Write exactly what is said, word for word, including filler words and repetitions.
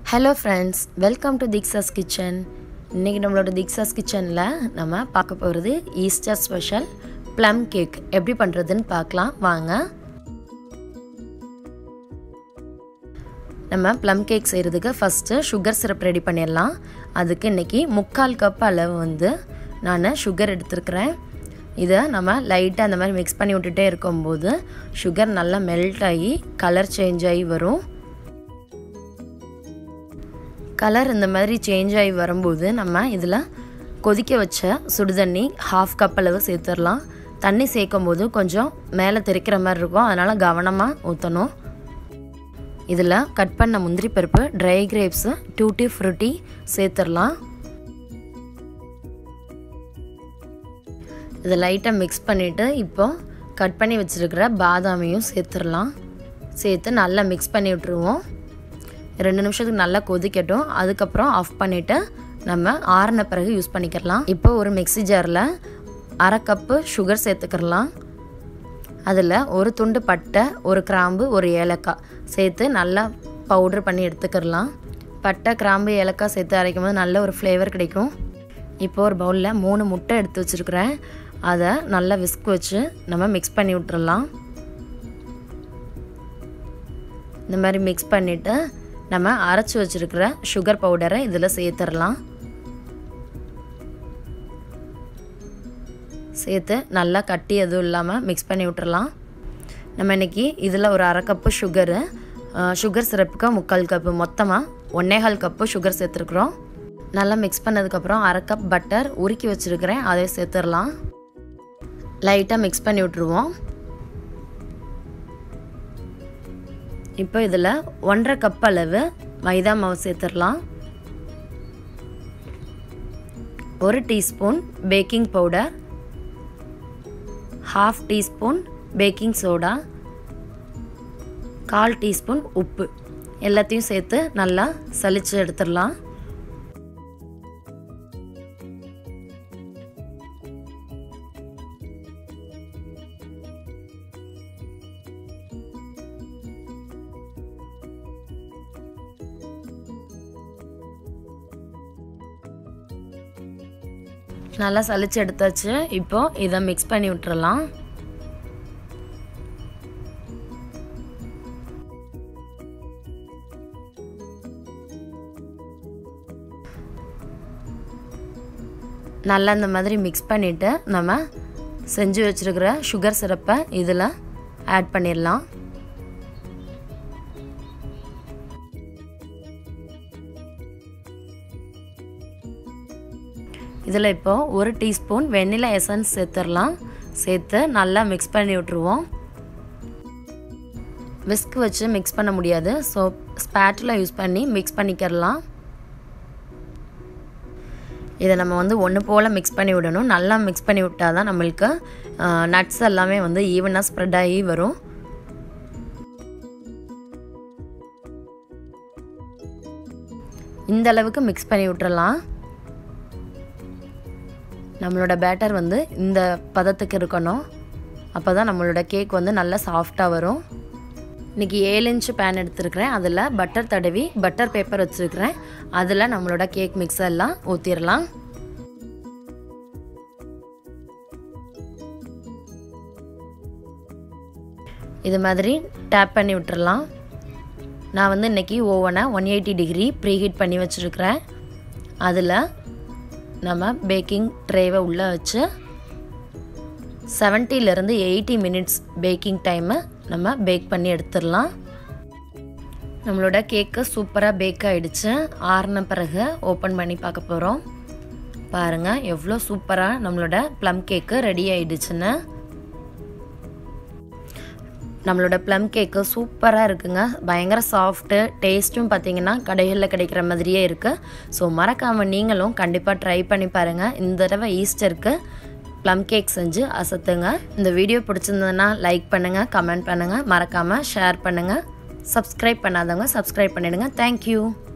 Hello friends, welcome to Diksha's Kitchen. இன்னைக்கு நம்மளோட Diksha's Kitchenல நம்ம பார்க்க போறது ஈஸ்டர் ஸ்பெஷல் plum cake எப்படி பண்றதுன்னு பார்க்கலாம் வாங்க. நம்ம plum cake செய்யிறதுக்கு first sugar syrup ரெடி பண்ணிரலாம். அதுக்கு இன்னைக்கு முக்கால் கப் அளவு வந்து நான் sugar எடுத்துக்கறேன். இத நம்ம லைட்டா அந்த மாதிரி mix பண்ணி விட்டுட்டே இருக்கும்போது sugar நல்லா மெல்ட் ஆகி கலர் சேஞ்ச் ஆகி வரும். கலர் இந்த மாதிரி சேஞ்ச் ஆகி வரும்போது நம்ம இதில் கொதிக்க வச்ச சுடு தண்ணி half கப் அளவு சேர்த்துடலாம். தண்ணி சேர்க்கும்போது கொஞ்சம் மேலே தெறிக்கிற மாதிரி இருக்கும், அதனால் கவனமாக ஊற்றணும். இதில் கட் பண்ண முந்திரி பருப்பு, ட்ரை கிரேப்ஸு, டூட்டி ஃப்ரூட்டி சேர்த்துடலாம். இதை லைட்டாக மிக்ஸ் பண்ணிவிட்டு இப்போது கட் பண்ணி வச்சுருக்கிற பாதாமையும் சேர்த்துடலாம். சேர்த்து நல்லா மிக்ஸ் பண்ணி விட்டுருவோம். ரெண்டு நிமிஷத்துக்கு நல்லா கொதிக்கட்டும். அதுக்கப்புறம் ஆஃப் பண்ணிவிட்டு நம்ம ஆறின பிறகு யூஸ் பண்ணிக்கலாம். இப்போ ஒரு மிக்ஸி ஜாரில் அரை கப்பு சுகர் சேர்த்துக்கிறலாம். அதில் ஒரு துண்டு பட்டை, ஒரு கிராம்பு, ஒரு ஏலக்காய் சேர்த்து நல்லா பவுட்ரு பண்ணி எடுத்துக்கிறலாம். பட்டை, கிராம்பு, ஏலக்காய் சேர்த்து அரைக்கும் போது நல்ல ஒரு ஃப்ளேவர் கிடைக்கும். இப்போ ஒரு பவுலில் மூணு முட்டை எடுத்து வச்சுருக்கிறேன். அதை நல்லா விஸ்க் வச்சு நம்ம மிக்ஸ் பண்ணி விட்டுறலாம். இந்த மாதிரி மிக்ஸ் பண்ணிவிட்டு நம்ம அரைச்சி வச்சிருக்கிற சுகர் பவுடரை இதில் சேர்த்துடலாம். சேர்த்து நல்லா கட்டி எதுவும் இல்லாமல் மிக்ஸ் பண்ணி விட்டுறலாம். நம்ம இன்றைக்கி இதில் ஒரு அரை கப்பு சுகரு, சுகர் சிரப்புக்கு முக்கால் கப்பு, மொத்தமாக ஒன்னேகால் கப்பு சுகர் சேர்த்துருக்குறோம். நல்லா மிக்ஸ் பண்ணதுக்கப்புறம் அரை கப் பட்டர் உருக்கி வச்சுருக்கிறேன், அதை சேர்த்துடலாம். லைட்டாக மிக்ஸ் பண்ணி விட்டுருவோம். இப்போ இதில் ஒன்றரை கப் அளவு மைதா மாவு சேர்த்துடலாம். ஒரு teaspoon baking powder, half teaspoon baking soda, கால் டீஸ்பூன் உப்பு எல்லாத்தையும் சேர்த்து நல்லா சலிச்சு எடுத்துடலாம். நல்லா சலிச்சு எடுத்தாச்சு. இப்போ இதை மிக்ஸ் பண்ணி விட்டுறலாம். நல்லா இந்த மாதிரி மிக்ஸ் பண்ணிவிட்டு நம்ம செஞ்சு வச்சுருக்கிற சுகர் சிரப்பை இதில் ஆட் பண்ணிடலாம். இதில் இப்போது ஒரு டீஸ்பூன் வெண்ணிலா எசன்ஸ் சேர்த்துடலாம். சேர்த்து நல்லா மிக்ஸ் பண்ணி விட்டுருவோம். விஸ்க் வச்சு மிக்ஸ் பண்ண முடியாது, ஸோ ஸ்பேட்டில் யூஸ் பண்ணி மிக்ஸ் பண்ணிக்கிறலாம். இதை நம்ம வந்து ஒன்று போல் மிக்ஸ் பண்ணி விடணும். நல்லா மிக்ஸ் பண்ணி விட்டால் தான் நம்மளுக்கு நட்ஸ் எல்லாமே வந்து ஈவனாக ஸ்ப்ரெட் ஆகி வரும். இந்த அளவுக்கு மிக்ஸ் பண்ணி விட்டுறலாம். நம்மளோட பேட்டர் வந்து இந்த பதத்துக்கு இருக்கணும். அப்போ தான் நம்மளோட கேக் வந்து நல்லா சாஃப்டாக வரும். இன்றைக்கி ஏழு இன்ச்சு பேன் எடுத்துருக்கிறேன். அதில் பட்டர் தடவி பட்டர் பேப்பர் வச்சுருக்கிறேன். அதில் நம்மளோட கேக் மிக்ஸ் எல்லாம் ஊற்றிடலாம். இது மாதிரி டேப் பண்ணி விட்டுறலாம். நான் வந்து இன்றைக்கி ஓவனை ஒன் எயிட்டி டிகிரி ப்ரீஹீட் பண்ணி வச்சுருக்கிறேன். அதில் நம்ம பேக்கிங் ட்ரேவை உள்ளே வச்சு செவன்ட்டிலேருந்து எயிட்டி மினிட்ஸ் பேக்கிங் டைமை நம்ம பேக் பண்ணி எடுத்துடலாம். நம்மளோட கேக்கு சூப்பராக பேக் ஆகிடுச்சு. ஆறின பிறகு ஓப்பன் பண்ணி பார்க்க போகிறோம். பாருங்கள் எவ்வளோ சூப்பராக நம்மளோட ப்ளம் கேக்கு ரெடி ஆகிடுச்சுன்னு. நம்மளோட ப்ளம் கேக்கு சூப்பராக இருக்குங்க. பயங்கர சாஃப்ட்டு, டேஸ்ட்டும் பார்த்திங்கன்னா கடைகளில் கிடைக்கிற மாதிரியே இருக்குது. ஸோ மறக்காமல் நீங்களும் கண்டிப்பாக ட்ரை பண்ணி பாருங்கள். இந்த தடவை ஈஸ்டருக்கு ப்ளம் கேக் செஞ்சு அசத்துங்க. இந்த வீடியோ பிடிச்சிருந்ததுன்னா லைக் பண்ணுங்கள், கமெண்ட் பண்ணுங்கள், மறக்காமல் ஷேர் பண்ணுங்கள். சப்ஸ்கிரைப் பண்ணாதவங்க சப்ஸ்கிரைப் பண்ணிடுங்க. தேங்க்யூ.